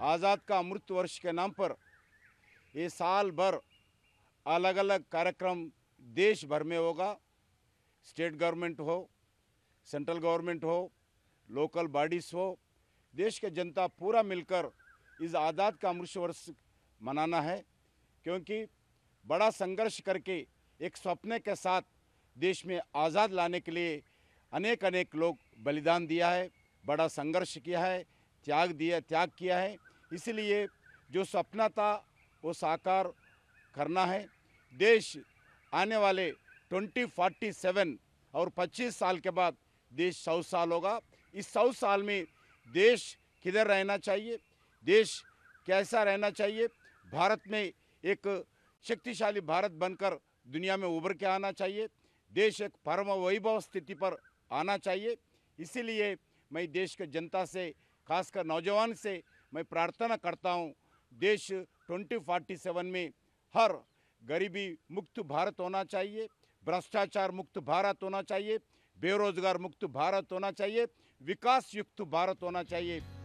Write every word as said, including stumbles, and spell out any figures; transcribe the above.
आज़ाद का अमृत वर्ष के नाम पर ये साल भर अलग अलग कार्यक्रम देश भर में होगा। स्टेट गवर्नमेंट हो, सेंट्रल गवर्नमेंट हो, लोकल बॉडीज हो, देश के जनता पूरा मिलकर इस आज़ाद का अमृत वर्ष मनाना है, क्योंकि बड़ा संघर्ष करके एक सपने के साथ देश में आज़ाद लाने के लिए अनेक अनेक लोग बलिदान दिया है, बड़ा संघर्ष किया है, त्याग दिया त्याग किया है। इसलिए जो सपना था वो साकार करना है। देश आने वाले ट्वेंटी फोर्टी सेवन और पच्चीस साल के बाद देश सौ साल होगा। इस सौ साल में देश किधर रहना चाहिए, देश कैसा रहना चाहिए, भारत में एक शक्तिशाली भारत बनकर दुनिया में उभर के आना चाहिए, देश एक परम वैभव स्थिति पर आना चाहिए। इसीलिए मैं देश के जनता से, खासकर नौजवान से मैं प्रार्थना करता हूँ, देश ट्वेंटी फोर्टी सेवन में हर गरीबी मुक्त भारत होना चाहिए, भ्रष्टाचार मुक्त भारत होना चाहिए, बेरोजगार मुक्त भारत होना चाहिए, विकास युक्त भारत होना चाहिए।